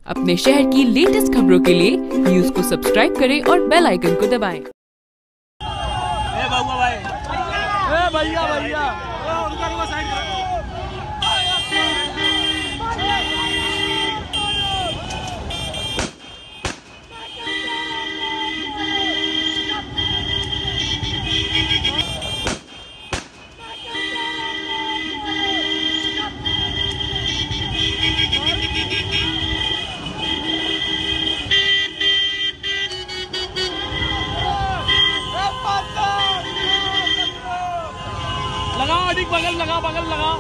अपने शहर की लेटेस्ट खबरों के लिए न्यूज को सब्सक्राइब करें और बेल आइकन को दबाएं। भैया भैया लगाओ, अधिक बगल लगा, बगल लगा।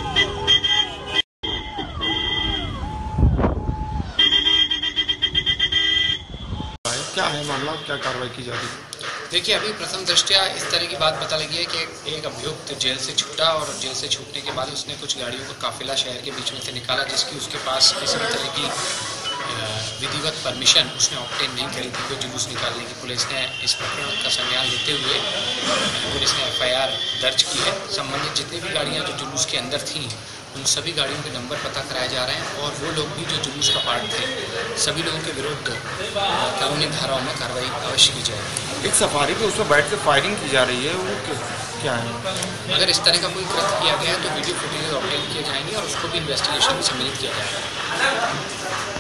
क्या है मामला, क्या कार्रवाई की जा रही है? देखिए, अभी प्रथम दृष्टया इस तरह की बात पता लगी है कि एक अभियुक्त जेल से छूटा और जेल से छूटने के बाद उसने कुछ गाड़ियों का काफिला शहर के बीच में से निकाला, जिसकी उसके पास किसी भी तरह की विधिवत परमिशन उसने ऑब्टेन नहीं करी थी। कोई जुलूस निकालने की पुलिस ने इस प्रकरण का संज्ञान लेते हुए पुलिस ने FIR दर्ज की है। संबंधित जितनी भी गाड़ियाँ जो जुलूस के अंदर थीं उन सभी गाड़ियों के नंबर पता कराए जा रहे हैं और वो लोग भी जो जुलूस का पार्ट थे सभी लोगों के विरुद्ध कानूनी धाराओं में कार्रवाई अवश्य की जाएगी। एक सफारी पे उसमें बैठ कर फायरिंग की जा रही है, वो क्या है? अगर इस तरह का कोई कृत्य किया गया है तो वीडियो फुटेज ऑब्टेन किए जाएंगे और उसको भी इन्वेस्टिगेशन में सम्मिलित किया जाएगा।